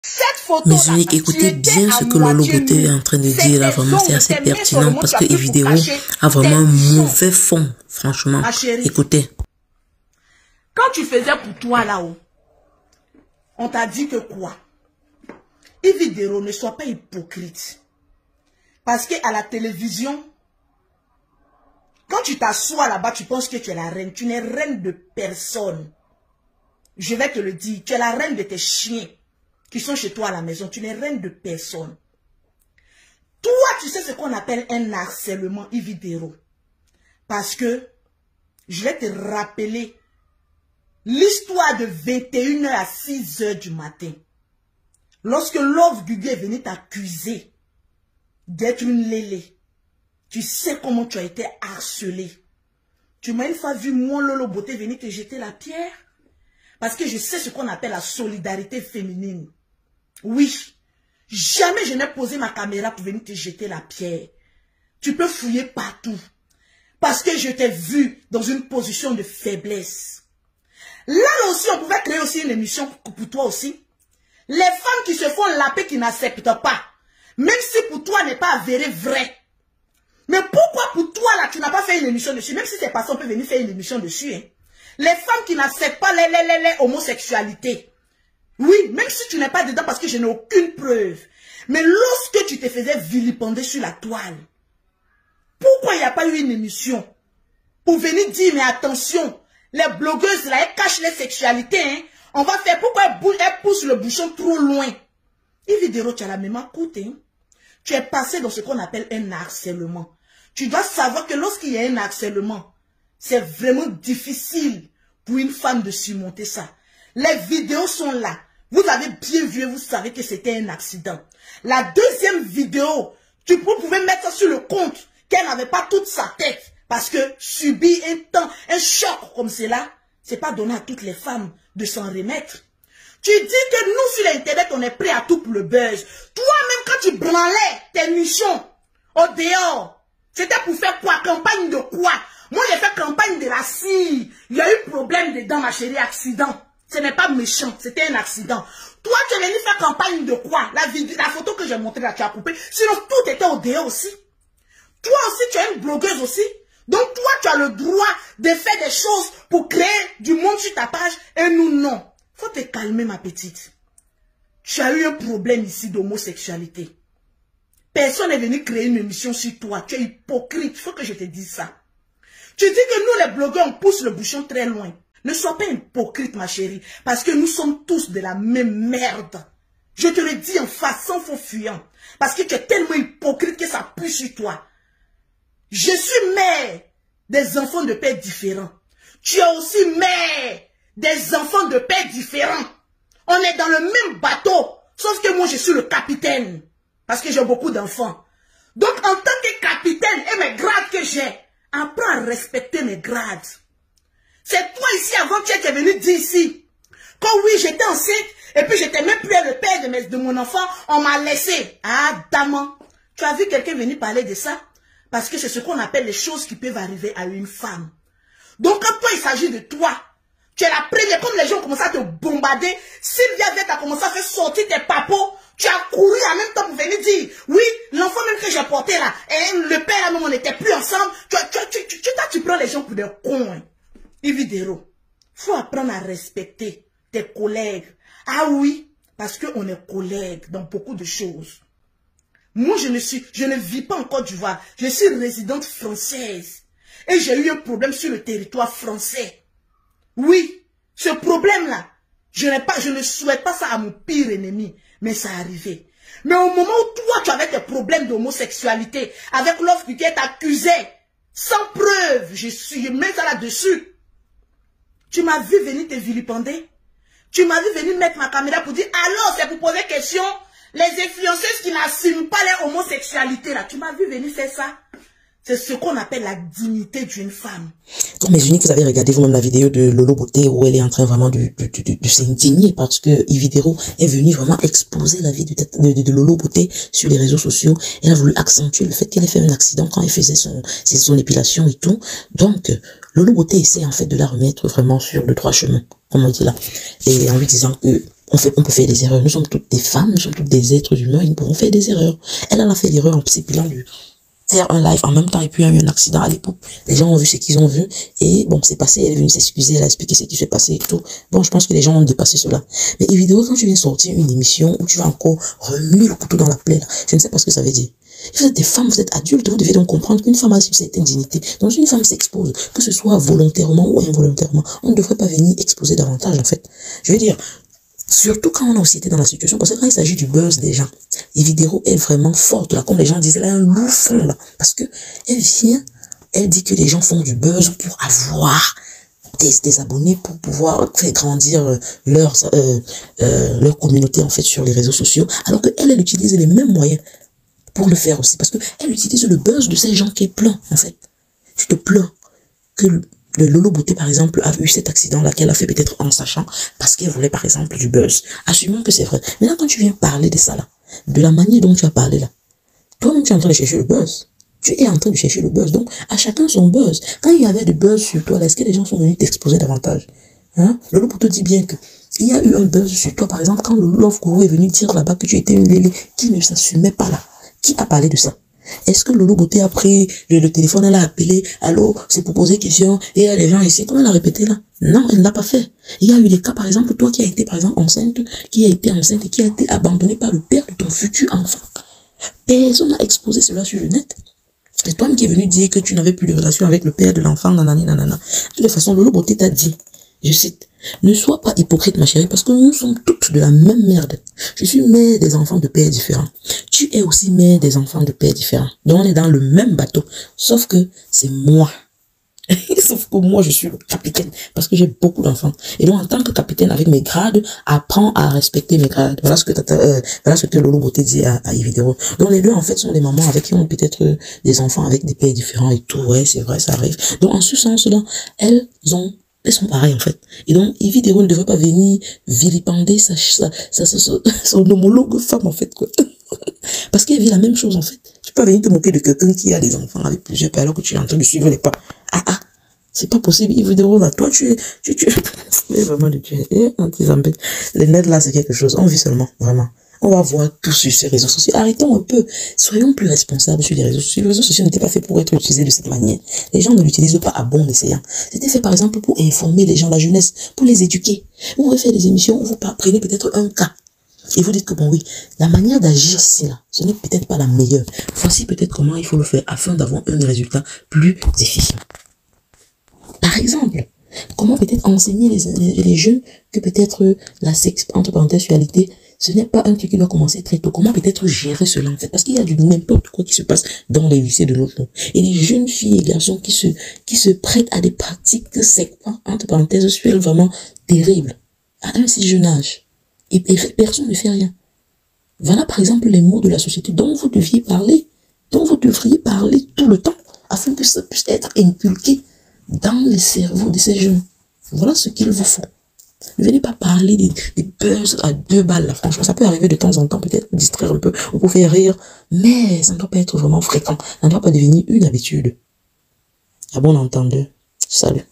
Cette photo Mes uniques, écoutez bien ce que Lolo Beauté est en train de dire là, vraiment, c'est assez pertinent parce que Yvidéo a vraiment un mauvais fond, franchement. Écoutez. Quand tu faisais pour toi là-haut, on t'a dit que quoi? Yvidéo, ne sois pas hypocrite. Parce qu'à la télévision, quand tu t'assois là-bas, tu penses que tu es la reine. Tu n'es reine de personne. Je vais te le dire, tu es la reine de tes chiens qui sont chez toi à la maison. Tu n'es reine de personne. Toi, tu sais ce qu'on appelle un harcèlement, Yvidéo. Parce que, je vais te rappeler l'histoire de 21h à 6h du matin. Lorsque Love Gugu est venu t'accuser d'être une lélé, tu sais comment tu as été harcelé. Tu m'as une fois vu moi, Lolo Beauté, venir te jeter la pierre. Parce que je sais ce qu'on appelle la solidarité féminine. Oui, jamais je n'ai posé ma caméra pour venir te jeter la pierre. Tu peux fouiller partout. Parce que je t'ai vu dans une position de faiblesse. Là aussi, on pouvait créer aussi une émission pour toi aussi. Les femmes qui se font laper, qui n'acceptent pas. Même si pour toi n'est pas avéré vrai. Mais pourquoi pour toi là, tu n'as pas fait une émission dessus? Même si c'est pas ça, on peut venir faire une émission dessus. Hein. Les femmes qui n'acceptent pas les homosexualités. Oui, même si tu n'es pas dedans parce que je n'ai aucune preuve. Mais lorsque tu te faisais vilipender sur la toile, pourquoi il n'y a pas eu une émission pour venir dire, mais attention, les blogueuses là, elles cachent les sexualités. Hein. On va faire, pourquoi elles poussent le bouchon trop loin? Yvidéo, tu as la même coûte. Hein. Tu es passé dans ce qu'on appelle un harcèlement. Tu dois savoir que lorsqu'il y a un harcèlement, c'est vraiment difficile pour une femme de surmonter ça. Les vidéos sont là. Vous avez bien vu et vous savez que c'était un accident. La deuxième vidéo, vous pouvez mettre ça sur le compte qu'elle n'avait pas toute sa tête. Parce que subir un choc comme cela, c'est pas donné à toutes les femmes de s'en remettre. Tu dis que nous, sur l'internet, on est prêt à tout pour le buzz. Toi-même, quand tu branlais tes nichons au dehors, c'était pour faire quoi? Campagne de quoi? Moi, j'ai fait campagne de la cire. Il y a eu problème dedans, ma chérie, accident. Ce n'est pas méchant, c'était un accident. Toi, tu es venu faire campagne de quoi? La photo que j'ai montrée là, tu as coupé. Sinon, tout était au dehors aussi. Toi aussi, tu es une blogueuse aussi. Donc, toi, tu as le droit de faire des choses pour créer du monde sur ta page et nous, non. Faut te calmer, ma petite. Tu as eu un problème ici d'homosexualité. Personne n'est venu créer une émission sur toi. Tu es hypocrite. Faut que je te dise ça. Tu dis que nous, les blogueurs, on pousse le bouchon très loin. Ne sois pas hypocrite, ma chérie. Parce que nous sommes tous de la même merde. Je te le dis en face, sans faux fuyant. Parce que tu es tellement hypocrite que ça pue sur toi. Je suis mère des enfants de pères différents. Tu es aussi mère des enfants de pères différents. On est dans le même bateau. Sauf que moi, je suis le capitaine. Parce que j'ai beaucoup d'enfants. Donc, en tant que capitaine et mes grades que j'ai, apprends à respecter mes grades. C'est toi ici, avant tu es venu dire ici. Quand oui, j'étais enceinte, et puis j'étais même plus le père de mon enfant, on m'a laissé. Ah, daman. Tu as vu quelqu'un venir parler de ça? Parce que c'est ce qu'on appelle les choses qui peuvent arriver à une femme. Donc, quand toi, il s'agit de toi, tu es la première, comme les gens commencent à te bombarder, Sylvia Vett a commencé à faire sortir tes papos, tu as couru en même temps pour venir dire, oui, l'enfant même que j'ai porté là, et le père là même, on n'était plus ensemble, tu prends les gens pour des cons. Hein. Yvidéo, faut apprendre à respecter tes collègues. Ah oui, parce qu'on est collègues dans beaucoup de choses. Moi, je ne vis pas en Côte d'Ivoire. Je suis résidente française. Et j'ai eu un problème sur le territoire français. Oui, ce problème-là, je ne souhaite pas ça à mon pire ennemi. Mais ça arrivait. Mais au moment où toi, tu avais des problèmes d'homosexualité, avec l'offre qui est accusée, sans preuve, je mets ça là-dessus. Tu m'as vu venir te vilipender. Tu m'as vu venir mettre ma caméra pour dire, alors c'est pour poser question. Les influenceuses qui n'assument pas leur homosexualité, là, tu m'as vu venir faire ça. C'est ce qu'on appelle la dignité d'une femme. Donc, mes uniques, vous avez regardé vous-même la vidéo de Lolo Beauté où elle est en train vraiment de s'indigner parce que Yvidéo est venue vraiment exposer la vie de Lolo Beauté sur les réseaux sociaux. Elle a voulu accentuer le fait qu'elle ait fait un accident quand elle faisait son épilation et tout. Donc, Lolo Beauté essaie en fait de la remettre vraiment sur le droit chemin, comme on dit là. Et en lui disant que on peut faire des erreurs. Nous sommes toutes des femmes, nous sommes toutes des êtres humains, nous pouvons faire des erreurs. Elle a fait l'erreur en s'épilant de faire un live en même temps et puis il y a eu un accident à l'époque. Les gens ont vu ce qu'ils ont vu et bon, c'est passé, elle est venue s'excuser, elle a expliqué ce qui s'est passé et tout. Bon, je pense que les gens ont dépassé cela. Mais évidemment, quand tu viens sortir une émission où tu vas encore remuer le couteau dans la plaie, là, je ne sais pas ce que ça veut dire. Vous êtes des femmes, vous êtes adultes, vous devez donc comprendre qu'une femme a une certaine dignité. Donc une femme s'expose, que ce soit volontairement ou involontairement, on ne devrait pas venir exposer davantage en fait. Je veux dire, surtout quand on a aussi été dans la situation, parce que quand il s'agit du buzz des gens, Evidero est vraiment forte là, comme les gens disent, elle a un lourd fond là, parce que elle vient, elle dit que les gens font du buzz pour avoir des abonnés, pour pouvoir faire grandir leur communauté en fait sur les réseaux sociaux, alors que elle utilise les mêmes moyens pour le faire aussi, parce que elle utilise le buzz de ces gens qui est plein en fait. Tu te plains que le Lolo Beauté, par exemple, a eu cet accident-là qu'elle a fait peut-être en sachant, parce qu'elle voulait, par exemple, du buzz. Assumons que c'est vrai. Maintenant, quand tu viens parler de ça, là, de la manière dont tu as parlé, là, toi-même, tu es en train de chercher le buzz. Tu es en train de chercher le buzz. Donc, à chacun son buzz. Quand il y avait du buzz sur toi, là, est-ce que les gens sont venus t'exposer davantage? Hein? Lolo Beauté dit bien que il y a eu un buzz sur toi, par exemple, quand le Love Guru est venu dire là-bas que tu étais une lélé qui ne s'assumait pas là. Qui a parlé de ça? Est-ce que Lolo Beauté a pris le téléphone, elle a appelé, allô, c'est pour poser question, et il y a les gens ici, comment elle a répété là? Non, elle ne l'a pas fait. Il y a eu des cas, par exemple, toi qui as été, par exemple, enceinte, qui a été enceinte et qui a été abandonnée par le père de ton futur enfant. Personne n'a exposé cela sur le net. C'est toi qui es venu dire que tu n'avais plus de relation avec le père de l'enfant, nanani, nanana. De toute façon, Lolo Beauté t'a dit, je cite, ne sois pas hypocrite, ma chérie, parce que nous sommes toutes de la même merde. Je suis mère des enfants de pères différents. Tu es aussi mère des enfants de pères différents. Donc, on est dans le même bateau. Sauf que c'est moi. Sauf que moi, je suis le capitaine. Parce que j'ai beaucoup d'enfants. Et donc, en tant que capitaine, avec mes grades, apprends à respecter mes grades. Voilà ce que Lolo Beauté dit à Evidero. Donc, les deux, en fait, sont des mamans avec qui ont peut-être des enfants avec des pères différents et tout. Ouais, c'est vrai, ça arrive. Donc, en ce sens-là, elles sont pareilles en fait. Et donc, Evidero ne devrait pas venir vilipender son homologue femme en fait quoi. Parce qu'elle vit la même chose en fait. Tu peux venir te moquer de quelqu'un qui a des enfants avec plusieurs pères alors que tu es en train de suivre les pas. C'est pas possible. Evidero là, toi tu mais vraiment de Dieu. Les nets là c'est quelque chose. On vit seulement, vraiment. On va voir tout sur ces réseaux sociaux. Arrêtons un peu. Soyons plus responsables sur les réseaux sociaux. Les réseaux sociaux n'étaient pas faits pour être utilisés de cette manière. Les gens ne l'utilisent pas à bon escient. C'était fait par exemple pour informer les gens, la jeunesse, pour les éduquer. Vous pouvez faire des émissions où vous prenez peut-être un cas. Et vous dites que bon oui, la manière d'agir c'est là, ce n'est peut-être pas la meilleure. Voici peut-être comment il faut le faire afin d'avoir un résultat plus efficient. Par exemple, comment peut-être enseigner les jeunes que peut-être la sexe, entre parenthèses, sexualité, ce n'est pas un truc qui doit commencer très tôt. Comment peut-être gérer cela en fait? Parce qu'il y a du n'importe quoi qui se passe dans les lycées de notre monde. Et les jeunes filles et garçons qui se prêtent à des pratiques sexuelles, entre parenthèses, sexuelles vraiment terribles, à un si jeune âge. Et personne ne fait rien. Voilà par exemple les mots de la société dont vous deviez parler, dont vous devriez parler tout le temps, afin que ça puisse être inculqué dans les cerveaux de ces jeunes. Voilà ce qu'il vous faut. Ne venez pas parler des buzz à 2 balles, là. Franchement, ça peut arriver de temps en temps, peut-être, pour distraire un peu, ou pour faire rire, mais ça ne doit pas être vraiment fréquent. Ça ne doit pas devenir une habitude. À bon entendeur. Salut.